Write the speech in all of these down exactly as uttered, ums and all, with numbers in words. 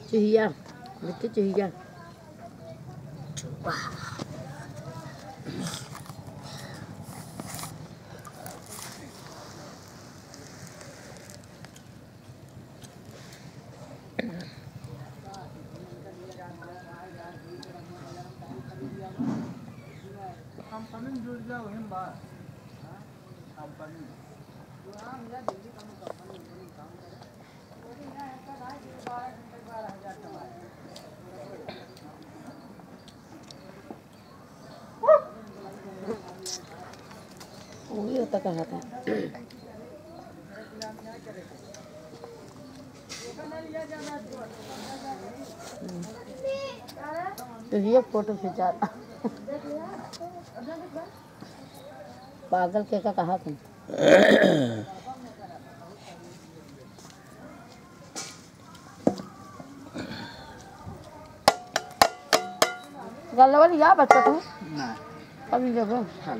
चूहिया देखिए चूहिया कंपनी जुड़ जाओ हम बात कंपनी वही होता कहा था तो ये फोटो खिंचा पागल के का कहा तुम गलवाली या बच्चा तू ना अभी जगह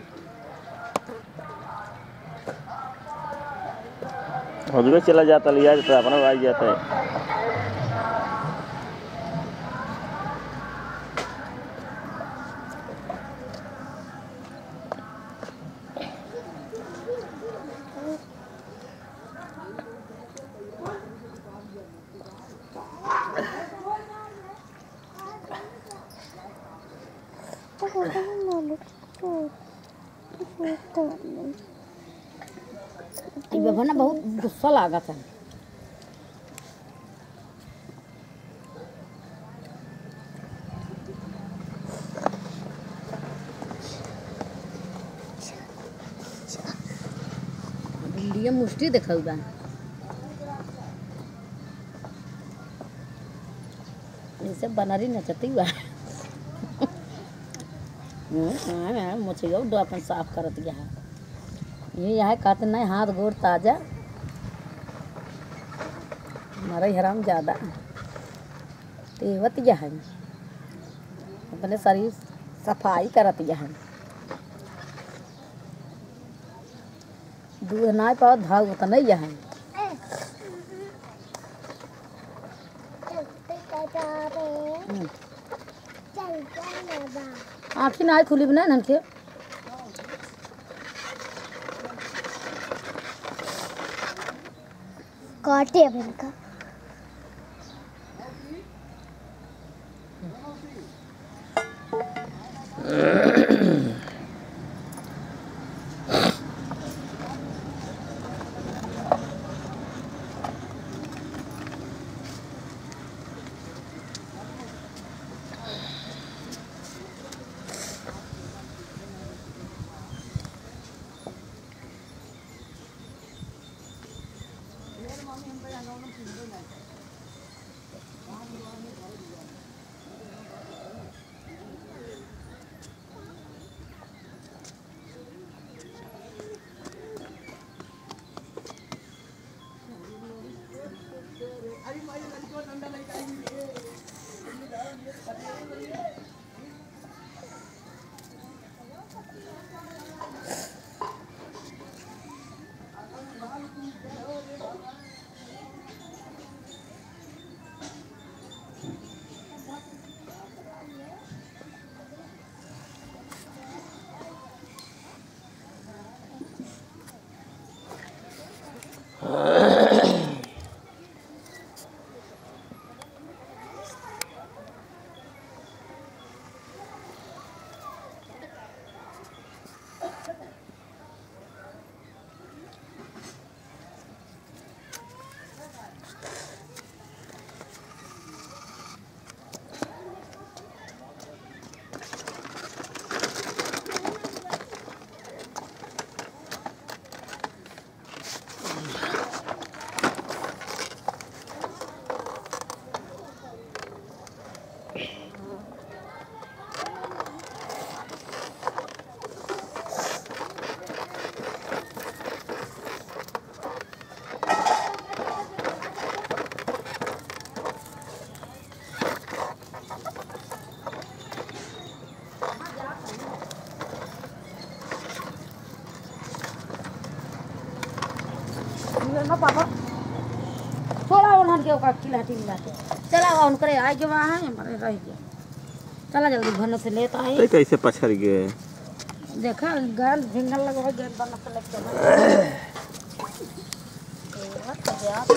उधर चला जाता लिया जाता अपना भाई जाता है ये ना बहुत गुस्सा लगा था इंडिया मुष्टि देखल बा ऐसे बनारी नचती बा मछलियों दो अपन साफ करत गया है ये यहाँ कहते नहीं हाथ गोड़ ताजा हमारा हराम ज़्यादा तेवत है अपने शरीर सफाई करत है दूध ना पाओ भाव तो नहीं है आँखी ना खुली बना ननके काटे अपन का कौन हट गया ओका खिलाटी मिलाते चला हुआ उनकरे आए के वहाँ है हमारे रह गया चला जल्दी भन से लेता तो है कैसे पछड़ गए देखा गाल भिंगल लगा गया बन से लेके